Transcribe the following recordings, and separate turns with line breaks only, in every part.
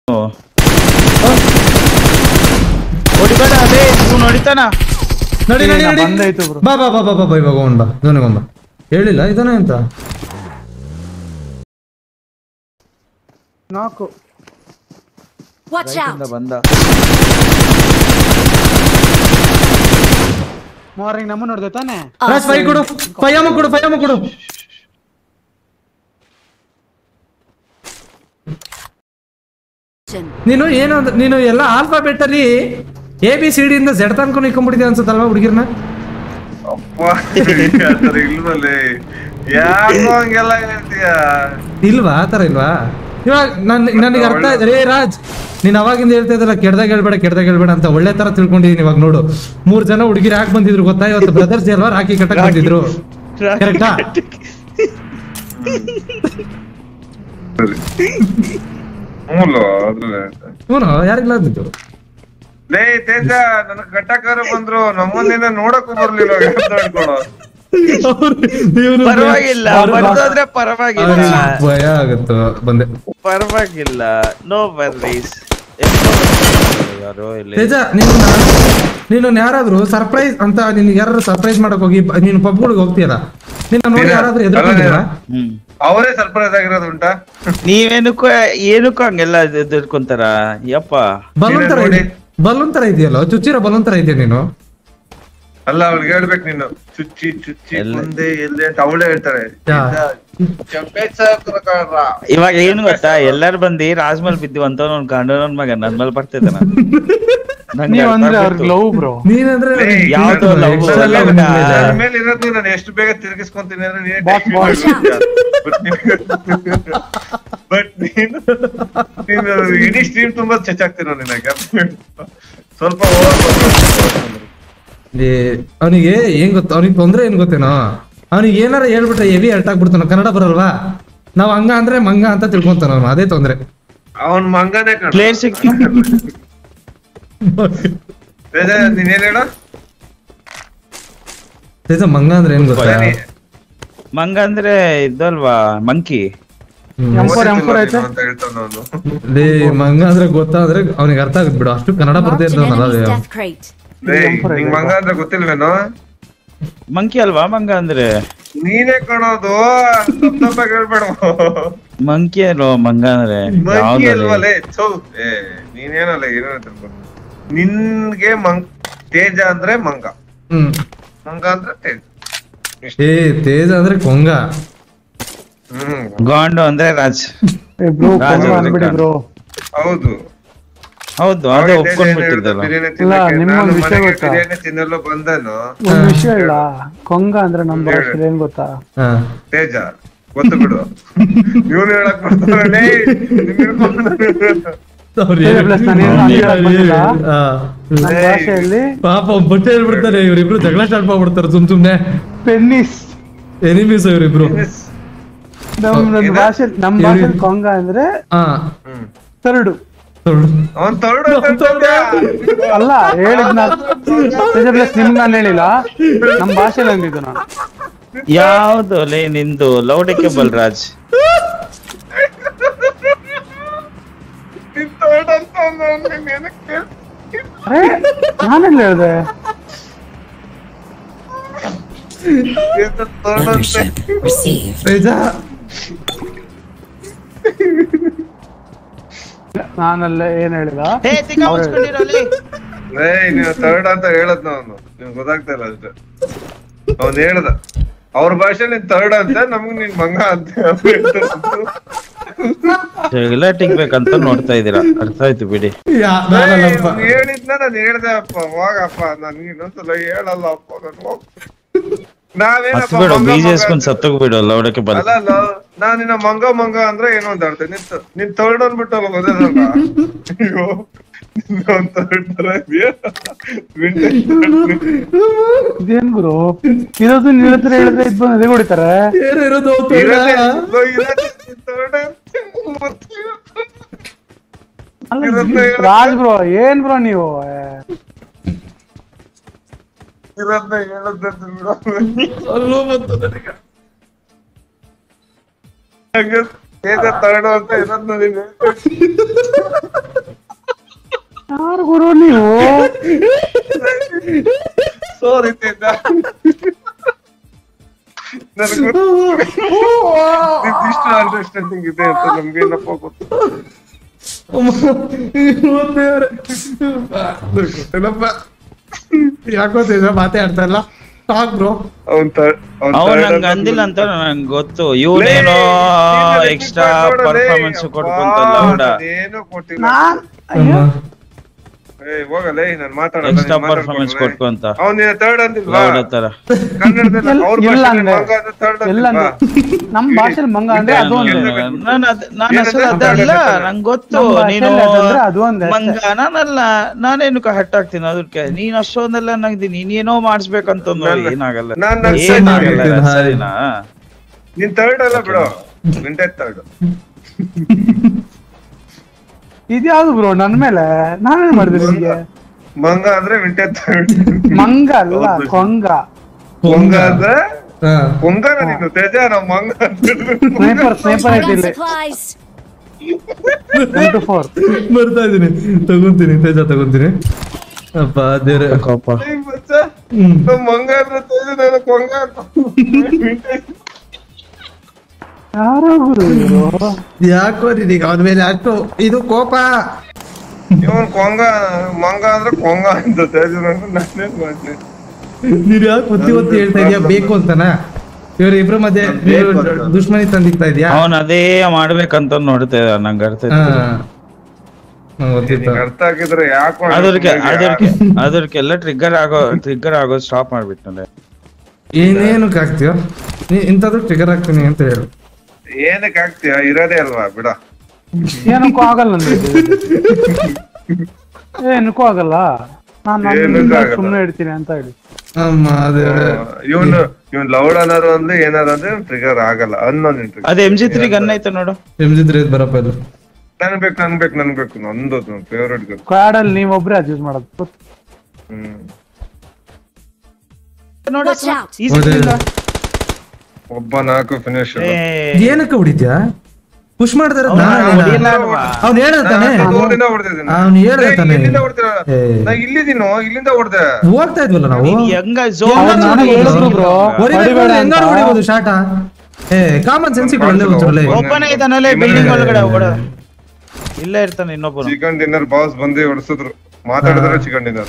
ಹೊಡಿಬೇಡ ಅದೇ ಹೊಡಿತಾನ.
ನಡಿ ನಡಿ ನಡಿ ಬಾ ಬಾ ಬಾ ಬಾ ಬಾ ಬಾ ಇವಾಗ ಬಾ ಧೋನಿಗೊಂಬ ಹೇಳಿಲ್ಲ ಇದಾನೆ ಅಂತ.
ನಾಲ್ಕು
ಬಂದ
ಮಾರ್ನಿಂಗ್ ನಮ್ಮ ನೋಡ್ದೆ ತಾನೆ.
ರಾಜ್ ಫೈ ಕೊಡು, ಫೈಯಮ್ಮ ಕೊಡು, ಫೈಯಮ್ಮ ಕೊಡು. ನೀನು ಏನು ನೀನು ಎಲ್ಲ ಆಲ್ಫಾಬೆಟ್ ಅಲ್ಲಿ ABCD ಇಂದ Z ತನಕ ಇಟ್ಕೊಂಡ್ಬಿಟ್ಟಿದ್ದೆ ಅನ್ಸುತ್ತಲ್ವಾ ಹುಡುಗಿರ್ನ? ಇಲ್ವಾ ಆತರ ಇಲ್ವಾ? ಇವಾಗ ನನಗೆ ಅರ್ಥ ಆಯ್ತು. ರೇ ರಾಜ್ ನೀನ್ ಅವಾಗಿಂದ ಹೇಳ್ತಾ ಇದ್ದಲ್ಲ ಕೆಡ್ದಾಗ ಹೇಳ್ಬೇಡ ಅಂತ ಒಳ್ಳೆ ತರ ತಿಳ್ಕೊಂಡಿದೀನಿ. ಇವಾಗ ನೋಡು 3 ಜನ ಹುಡುಗಿರು ಯಾಕೆ ಬಂದಿದ್ರು ಗೊತ್ತಾ? ಇವತ್ತು ಬ್ರದರ್ಸ್ ಡೇ ಅಲ್ವಾ, ರಾಖಿ ಕಟ್ಟಕ್ ಬಂದಿದ್ರು. ಕರೆಕ್ಟಾ? ಯಾರಿಲ್ಲ ಅಂದಿದ್ದು
ತೇಜ ನನಗ್ ಕಟ್ಟಕಾರ ಬಂದ್ರು, ನಮ್ಮನ್ನ ನೋಡಕ್ಕೂ ಬರ್ಲಿಲ್ಲ.
ಪರವಾಗಿಲ್ಲ
ಭಯ ಆಗತ್ತ ಬಂದೆ.
ಪರವಾಗಿಲ್ಲ, ನೋ ವರ್ರೀಸ್.
ತೇಜ ನೀನು ಯಾರಾದ್ರೂ ಸರ್ಪ್ರೈಸ್ ಅಂತ ನಿನ್ಗೆ ಯಾರು ಸರ್ಪ್ರೈಸ್ ಮಾಡಕ್ ಹೋಗಿ ನೀನು ಪಬ್ಗಳಿಗೆ ಹೋಗ್ತೀಯಲ್ಲ, ನಿನ್ನ ನೋಡಿ ಯಾರಾದ್ರೂ ಎದುರ್ಕೊಂಡಿದ್ದೀರಾ?
ಅವರೇ ಸರ್ಪ್ರೈಸ್ ಆಗಿರೋದು ಉಂಟಾ?
ನೀವೇನಕ್ಕೂ ಹಂಗೆಲ್ಲ ಎದುರ್ಕೊಂತಾರ? ಯಪ್ಪ
ಬಲೂನ್ ತರ ಇದೆಯಲ್ಲ, ಚುಚ್ಚಿರೋ ಬಲೂನ್ ತರ ಇದೆಯಾ ನೀನು?
ಅಲ್ಲ ಅವ್ಳಿಗೆ ಹೇಳ್ಬೇಕು ನೀನು ಚುಚ್ಚಿ ಮುಂದೆ ಎಲ್ಲಿ ಅಂತ ಅವಳೇ ಹೇಳ್ತಾರೆ.
ಇವಾಗ ಏನ್ ಗೊತ್ತಾ, ಎಲ್ಲಾರು ಬಂದಿ ರಾಜ್ಮೇಲ್ ಬಿದ್ದು ಅಂತ ನನ್ ಗಂಡ ನನ್ ಮಗ ನನ್ ಮೇಲೆ ಬರ್ತಿದ್ದಾನ.
ಮೇಲೆ ಇರೋದು ನಾನು ಎಷ್ಟು ಬೇಗ ತಿರುಗಿಸ್ಕೊಂತೀನಿ ಅಂದ್ರೆ ಬಟ್ ನೀನು ಇಡೀ ಸ್ಟ್ರೀಮ್ ತುಂಬಾ ಚಚ್ಚಾಗ್ತೀರ ನಿನಗೆ. ಸ್ವಲ್ಪ
ಅವನಿಗೆ ಏನ್ ಗೊತ್ತ, ಅವನಿಗೆ ತೊಂದ್ರೆ ಏನ್ ಗೊತ್ತೇನೋ, ಅವನಿಗೆ ಏನಾರ ಹೇಳ್ಬಿಟ್ರೆ ಹೆವಿ ಅರ್ಟ್ ಆಗ್ಬಿಡ್ತಾನ. ಕನ್ನಡ ಬರಲ್ವಾ, ನಾವ್ ಹಂಗ ಅಂದ್ರೆ ಮಂಗ ಅಂತ ತಿಳ್ಕೊಂತಾನ ಅವನು, ಅದೇ ತೊಂದ್ರೆ.
ಅವನ್ ಮಂಗನೇ ನೀನೇನ್ ಹೇಳ?
ಮಂಗ ಅಂದ್ರೆ ಏನ್ ಗೊತ್ತಾ?
ಮಂಗ ಅಂದ್ರೆ ಇದಲ್ವಾ, ಮಂಕಿ.
ಮಂಗ ಅಂದ್ರೆ ಗೊತ್ತಾ ಅಂದ್ರೆ ಅವನಿಗೆ ಅರ್ಥ ಆಗತ್ ಬಿಡು, ಅಷ್ಟು ಕನ್ನಡ ಬರ್ದೇ ಇರ್ತಾವಲ್ಲ.
ಮಂಗ ಅಂದ್ರೆ ಗೊತ್ತಿಲ್ವೇನೋ?
ಮಂಕಿ ಅಲ್ವಾ ಮಂಗ ಅಂದ್ರೆ?
ನೀನೇ ಕಾಣೋದು, ಹೇಳ್ಬೇಡ.
ಮಂಕಿ ಅಲ್ವಾ ಮಂಗ ಅಂದ್ರೆ?
ಮಂಕಿ ಅಲ್ವಲ್ಲೇ ನೀನೇನಲ್ಲ ಏನೋ ತಿಳ್ಕೊಂಡು. ನಿನ್ಗೆ ತೇಜ ಅಂದ್ರೆ ಮಂಗ, ಮಂಗ ಅಂದ್ರೆ ತೇಜ.
ತೇಜ ಅಂದ್ರೆ ಕೊಂಗ,
ಗಾಂಡು ಅಂದ್ರೆ ರಾಜ್.
ಹೌದು
ಹೌದು, ಅದೇ ಒಪ್ಕೊಂಡ್ಬಿಟ್ಟಿದ್ದಲ್ಲ.
ಬಿರಿಯಾನಿ ತಿನ್ನಲು ಬಂದನು.
ಒಂದ್ ವಿಷಯ ಇಲ್ಲ, ಕೊಂಗ ಅಂದ್ರೆ ನಮ್ ಭಾಷೆಯಲ್ಲಿ ಏನ್ ಗೊತ್ತಾ?
ತೇಜ ಗೊತ್ತು ಬಿಡು. ಇವ್ರು ಹೇಳಕ್ ಬರ್ತಾರೇ
ಭಾಷೆಯಲ್ಲಿ
ಪಾಪ ಬಟ್ಟೆ ಹೇಳ್ಬಿಡ್ತಾರೆ ಇವ್ರಿಬ್ರು, ಜಗಳ ಸ್ಟಾರ್ಟ್ ಮಾಡ್ಬಿಡ್ತಾರೆ ಸುಮ್ನೆ.
ಪೆನ್ನಿಸ್
ಎನಿಮೀಸ್ ಇವರಿಬ್ರು.
ನಮ್ ಭಾಷೆಯಲ್ಲಿ ಕೊಂಗ ಅಂದ್ರೆ ತರಡು. ಅಲ್ಲ ಹೇಳಿದ್ ನಿಮ್ಗೆ ನಾನು ಹೇಳಿಲ್ಲ, ನಮ್ ಭಾಷೆಯಲ್ಲಿ ಅಂದಿದ್ದು ನಾನು.
ಯಾವ್ದು ಲೇ ನಿಂದು ಲೌಡಿಕೇಬಲ್ ರಾಜ್?
ನಾನೆಲ್ಲ ಹೇಳ್ದೆ? ನಾನಲ್ಲ ಏನ್ ಹೇಳಿದ?
ನೀವು ಥರ್ಡ್ ಅಂತ ಹೇಳದ್ ಅವನು, ನಿಮ್ಗೆ ಗೊತ್ತಾಗ್ತಾ ಇಲ್ಲ ಅಷ್ಟೇ. ಅವ್ನು ಹೇಳ್ದ ಅವ್ರ ಭಾಷೆ ನೀನ್ ಥರ್ಡ್ ಅಂತ, ನಮ್ಗ್ ನೀನ್ ಮಂಗ ಅಂತ
ಬೇಕಂತ ನೋಡ್ತಾ ಇದೀರಾ. ಅರ್ಥ ಆಯ್ತು ಬಿಡಿ.
ಹೇಳಿದ್ನ ನಾನು ಹೇಳ್ದೆ ಅಪ್ಪ, ಹೋಗಪ್ಪ ನನ್ಗೆ ಇನ್ನೊಂದ್ಸಲ ಹೇಳಲ್ಲ ಅಪ್ಪ. ನಾನ್ ನಿನ್ನ ಮಂಗ ಮಂಗ ಅಂದ್ರೆ ಏನೋ ಅಂತ ಹೇಳ್ತೇನೆ. ನಿನ್ ಥರ್ಡ್ ಅಂದ್ಬಿಟ್ಟಲ್ಲ ಗೊತ್ತಲ್ಲ. ಅಯ್ಯೋ
ಇದೇನ್ ಗುರು ಇರೋದು ನಿನ್ನ ಹತ್ರ ಹೇಳಿದ್ರೆ ಇದ್ ಬಂದು ಎದೆ ಹೊಡಿತಾರೆ. ರಾಜ್ ಬ್ರೋ ಏನ್ ಬ್ರೋ ನೀವು
ತೇಜ ತರ್ಡ್ ಅಂತ ಇರೋದ್ ನೋಡಿ.
ಯಾರು ಗುರು ನೀವು?
ಸಾರಿ ತೇಜ, ನನಗೆ ಇಷ್ಟು ಅಂಡರ್ಸ್ಟ್ಯಾಂಡಿಂಗ್ ಇದೆ ಅಂತ ನಮ್ಗೆ ಏನಪ್ಪ ಗೊತ್ತು.
ಯಾಕೋ ಮಾತಾಡ್ತಾ ಇಲ್ಲ. Talk bro.
ಅವ್ನು ನಂಗೆ ಅಂದಿಲ್ಲ ಅಂತ ನಂಗೆ ಗೊತ್ತು. ಇವನೇನೋ ಎಕ್ಸ್ಟ್ರಾ ಪರ್ಫಾರ್ಮೆನ್ಸ್ ಕೊಟ್ಕೊಂತಲ್ಲ.
ಏನು ಕೊಟ್ಟಿಲ್ಲ. ಹೋಗಲ್ಲ, ನಾನು ಮಾತಾಡಲ್ಲ.
ಎಕ್ಸ್ಟ್ರಾ ಪರ್ಫಾರ್ಮೆನ್ಸ್ ಕೊಟ್ಕೊಂತ
ಅವ್ನ ಥರ್ಡ್ ಅಂದಿಲ್ವಾ
ತರ
ಕನ್ನಡದಲ್ಲಿ? ಅವ್ರ
ಎಲ್ಲ
ಭಾಷೆಯಲ್ಲಿ
ಅಂದ್ರೆ
ಮಂಗ ಅಂದ್ರೆ ಥರ್ಡ್
ಎಲ್ಲ
ಅಂದಿಲ್ವಾ?
ನಮ್ ಭಾಷೆಲಿ ಮಂಗ ಅಂದ್ರೆ ಅದು ಒಂದೇ.
ನಾನು ಅಸಲು ಅದಲ್ಲ, ನಂಗೆ ಗೊತ್ತು.
ನಮ್ಮ
ನೀನು
ಭಾಷೆಯಲ್ಲಿ ಅದಂದ್ರೆ ಅದು ಒಂದೇ ಅಷ್ಟೇ.
ಮಂಗ ನಾನಲ್ಲ, ನಾನೇನಕ್ಕೆ ಹಟ್ ಆಗ್ತೀನಿ ಅದಕ್ಕೆ. ನೀನ್ ಅಷ್ಟೊಂದೆಲ್ಲ ನಂಗೆ ನೀನೇನೋ ಮಾಡಿಸ್ಬೇಕಂತ ಏನಾಗಲ್ಲ,
ನಾನ್
ಏನಾಗಲ್ಲ. ಸರಿನಾ?
ನೀನ್ ಥರ್ಡ್ ಅಲ್ಲ ಬಿಡು, ವಿಂಟೇಜ್ ಥರ್ಡ್.
ಇದ್ಯಾವ್ದು ಬ್ರೋ ನನ್ ಮೇಲೆ? ನಾನೇನ್ ಮಾಡಿದೆ ನಿಮ್ಗೆ?
ಮಂಗ ಅಂದ್ರೆ ವಿಂಟೇಜ್ ಥರ್ಡ್.
ಮಂಗ ಅಲ್ಲ, ಕೊಂಗ.
ಮಂಗ ಅಂದ್ರೆ ಕೊಂಗನ ನೀನು ತೇಜ. ನಾವು ಮಂಗ
ಸ್ನೇಪರ್ ಐತಿ ಇಲ್ಲಿ. 4
ಬರ್ತಾ ಇದೀನಿ, ತಗೊಂತೀನಿ ತೇಜ, ತಗೊಂತೀನಿ. ಅಪ್ಪ ದೇವ್ರೆ ಕೋಪ.
ಮಂಗ ಅಂದ್ರೆ ತೇಜ, ನಾನು ಕೊಂಗ ಅಂತ.
ಯಾರೋ ಗುರು ಇವ್ರು?
ಯಾಕೋ ನಿನಗೆ ಅವನ ಮೇಲೆ ಅಷ್ಟು ಇದು ಕೋಪ?
ಇವನ್ ಕೊಂಗ, ಮಂಗ ಅಂದ್ರೆ ಕೊಂಗ ಅಂತ ತೇಜ. ನಾನೇನ್ ಮಾಡ್ತೀನಿ?
ನೀನ್ ಯಾಕೆ ಒತ್ತಿ ಹೇಳ್ತಾ ಇದೀಯಾ? ಬೇಕು ಅಂತನಾ? ಇವ್ರ ಇಬ್ರ ಮಧ್ಯೆ ದುಶ್ಮನಿ ತಂದಿಕ್ತಾ ಇದೀಯಾ?
ಅವನ್ ಅದೇ ಮಾಡ್ಬೇಕಂತ ನೋಡ್ತಾ ಇದ್ದ. ನಂಗೆ ಅರ್ಥ
ಅರ್ಥ ಆಗಿದ್ರೆ ಯಾಕೋ
ಅದಕ್ಕೆಲ್ಲ ಟ್ರಿಗರ್ ಆಗೋ ಸ್ಟಾಪ್ ಮಾಡ್ಬಿಟ್ನಲ್ಲ.
ಏನೇನಕ್ಕೆ ಆಗ್ತೀಯೋ ಇಂಥದ್ದು ಟ್ರಿಗರ್ ಆಗ್ತೀನಿ ಅಂತ ಹೇಳು.
ಏನಕ್ಕೆ ಆಗ್ತೀಯ? ಇರೋದೇ ಅಲ್ವಾ, ಬಿಡ.
ಏನಕ್ಕೂ ಆಗಲ್ಲ ಏನಕ್ಕೂ ಆಗಲ್ಲ. ನಾನು ಸುಮ್ನೆ ಇಡ್ತೀನಿ ಅಂತ ಹೇಳಿ.
ಇವನ್ ಲೌಡ್ ಅನ್ನೋರು ಅಂದ್ರೆ ಏನಾರು ಅಂದ್ರೆ ಟ್ರಿಗರ್ ಆಗಲ್ಲ ಅನ್ನೋದು.
ಅದ್ MG3 ಗನ್ ಐತೆ ನೋಡು.
MG3 ಬರಪ್ಪ ಇದು.
ನನ್ ಬೇಕು ನಂದು ಫೇವ್ರೇಟ್ ಗನ್.
ಸ್ಕ್ವಾಡ್ ಅಲ್ಲಿ ನೀವೊಬ್ರೆ ಅದ್ ಯೂಸ್ ಮಾಡೋದು.
ಒಬ್ಬ 4 ಫಿನಿಶ್.
ಏನಕ್ಕೆ ಹೊಡಿತ್ಯಾ? ಪುಷ್ ಮಾಡ್ತಾರ. ಅವ್ನು ಹೇಳ್ತಾನೆ, ಅವ್ನು ಹೇಳ್ತಾನೆ
ಇಲ್ಲಿದ್ದೀನೋ, ಇಲ್ಲಿಂದ ಹೊಡೆದೆ.
ಹೋಗ್ತಾ ಇದ್ವಲ್ಲ ನಾವು. ಹೊಡಿಬೋದು ಶಾಟ. ಕಾಮನ್ ಸೆನ್ಸ್
ಓಪನ್ ಐತಾನಲ್ಲ ಬಿಲ್ಡಿಂಗ್ ಒಳಗಡೆ. ಇಲ್ಲೇ ಇರ್ತಾನೆ ಇನ್ನೊಬ್ಬರು.
ಚಿಕನ್ ಡಿನ್ನರ್ ಬಾಸ್ ಬಂದು ಹೊಡ್ಸಿದ್ರು. ಮಾತಾಡಿದ್ರೆ ಚಿಕನ್ ಡಿನ್ನರ್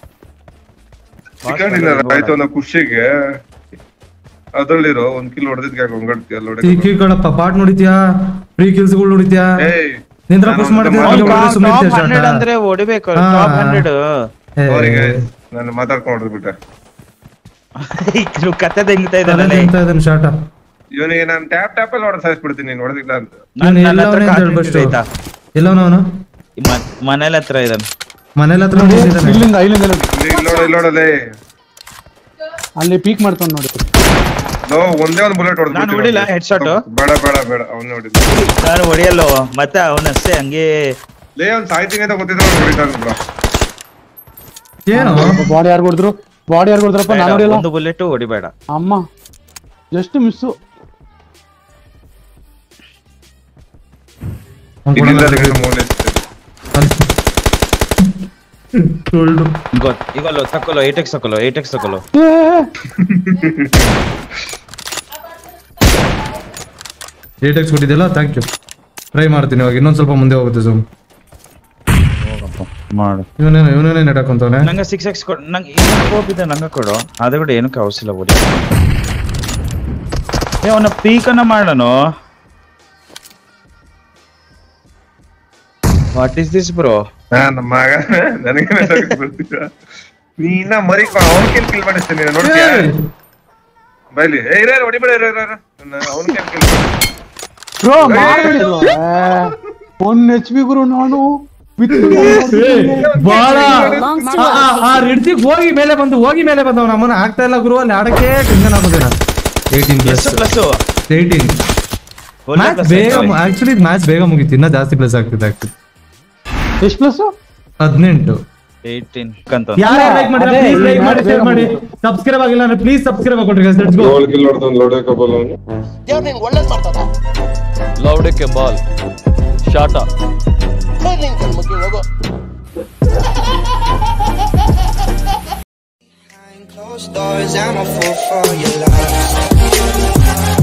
ಆಯ್ತು ಅನ್ನೋ ಖುಷಿಗೆ ಅದ್ರಲ್ಲಿರೋ 1 ಕಿಲ್ ಹೊಡೆದಿದ್ಕೆ
ಹೊಂಗಡ್ತೀಯಲ್ಲ. ಪಾಟ್ ನೋಡಿದ್ಯಾ? ಫ್ರೀ ಕಿಲ್ಸ್ ಗಳು ನೋಡಿದ್ಯಾ? ನಿಂದ್ರ ಪುಷ್ ಮಾಡಿದ್ರೆ
ಅಂದ್ರೆ ಹೊಡಿಬೇಕು. ಟಾಪ್ 100
ಅವರಿಗೆ ನಾನು ಮಾತಾಡ್ಕೊಂಡು ಹೊಡೆದ್ಬಿಟ್ಟೆ.
ಕತ್ತೆ ತೆಗಿತಾ ಇದ್ದಾನೆ
ಶಾಟ.
ಇವನಿಗೆ ನಾನು ಟ್ಯಾಪ್ ಅಲ್ಲಿ ಹೊಡೆದು ಸಾಯಿಸ್ಬಿಡ್ತೀನಿ, ನೀನ್ ಹೊಡೆದಿಲ್ಲ ಅಂತ.
ಎಲ್ಲವನವನು
ಮನೇಲಿ ಹತ್ರ ಇದ್ದಾನೆ.
ಮನೇಲಿ ಹತ್ರ
ಇಲ್ಲೋಡಲೇ
ಅಲ್ಲಿ ಪೀಕ್ ಮಾಡ್ತಾನೆ ನೋಡಿ.
ಒಂದೇ ಒಂದು ಬುಲೆಟ್ ಹೊಡೆದು
ನಾನು ಹೊಡಿಲ್ಲ. ಹೆಡ್ ಶಾಟ್
ಬೇಡ ಅವ್ನು ನೋಡಿದ.
ನಾನು ಹೊಡಿಯಲ್ಲ, ಮತ್ತೆ ಅವನಷ್ಟೇ ಹಂಗೆ
ಅವ್ನು ಸಾಯ್ತೀನಿ ಅಂತ ಗೊತ್ತಿದ್ರೆ ಹೊಡಿತಾನ.
ಏನು
ಬಾಡಿ ಯಾರು ಹೊಡೆದ್ರಪ್ಪ? ನಾನು ಹೊಡಿಯಲ್ಲ.
ಒಂದು ಬುಲೆಟ್ ಹೊಡಿಬೇಡ
ಅಮ್ಮ, ಜಸ್ಟ್ ಮಿಸ್ಸು.
ಈಗಲ್ಲ ತಕೊಳ್ಳೋ 8x ತಕೊಳ್ಳೋ.
ಏಟೆಕ್ಸ್ ಕೊಟ್ಟಿದ್ದೆಲ್ಲ ಥ್ಯಾಂಕ್ ಯು. ಟ್ರೈ ಮಾಡ್ತೀನಿ ಇವಾಗ. ಇನ್ನೊಂದ್ ಸ್ವಲ್ಪ ಮುಂದೆ ಹೋಗುತ್ತೆ ಝೂಮ್
ಮಾಡು.
ಇವನೇನೇ ನೆಡಾಕೊಂತವನೆ.
ನಂಗೆ 6x ಕೊಡು. ನಂಗೆ ಹೋಗಿದೆ, ನಂಗೆ ಕೊಡು. ಅದು ಕೂಡ ಏನಕ್ಕೆ ಅವಶ್ಯ ಬಿಡಿ. ಅವನ ಪೀಕನ್ನ ಮಾಡೋಣ. What is this bro?
ನಮ್ಮ ಮಗ ನನಗೆ ನೀನ ಮರಿ ಅವನ ಕಿಲ್ ಮಾಡಿಸ್ತೀನಿ ನೋಡ್ತೀಯ? ಬೈಲಿ ಹೊಡಿಬೇಡ. ಅವನ ಕಿಲ್
ಬ್ರೋ ಮಾಡಿದ್ರು 1 HP ಗುರು. ನಾನು
ಬಾಳ ಆ ರಿಡ್ತಿಗ್ ಹೋಗಿ ಮೇಲೆ ಬಂದವ ನಮ್ಮನ್ನ ಆಗ್ತಾ ಇಲ್ಲ ಗುರು. ಅಲ್ಲಿ ಆಡಕ್ಕೆ ಟೆನ್ಷನ್ ಆಗೋದಿಲ್ಲ. 18 ಆಕ್ಚುಲಿ ಮ್ಯಾಚ್ ಬೇಗ ಮುಗೀತು. ಇನ್ನ ಜಾಸ್ತಿ ಪ್ಲಸ್ ಆಗ್ತಿದೆ.
ಎಷ್ಟು ಪ್ಲಸ್?
18.
18 ಅಂತ
ಯಾರು ಲೈಕ್ ಮಾಡಿ
ಅದೇ,
ಪ್ಲೀಸ್ ಲೈಕ್
ಈ
ಮಾಡಿ
match
ಶೇರ್
ಬೇಗ
ಮಾಡಿ ಸಬ್ಸ್ಕ್ರೈಬ್ ಆಗಿಲ್ಲ ಅಂದ್ರೆ ಪ್ಲೀಸ್ ಸಬ್ಸ್ಕ್ರೈಬ್ ಹಾಕೊಡ್ರಿ guys, let's go.
ದೇವ್ರು ನಿಂಗೆ ಒಳ್ಳೇದು ಮಾಡ್ತಾರ
ಲೌಡೆ ಬಾಲ್ ಶಾಟ
ನಿನ್ ಕಣ್ಮುಖಿ ಹೋಗೋ
Closed doors, I'm a fool for your love.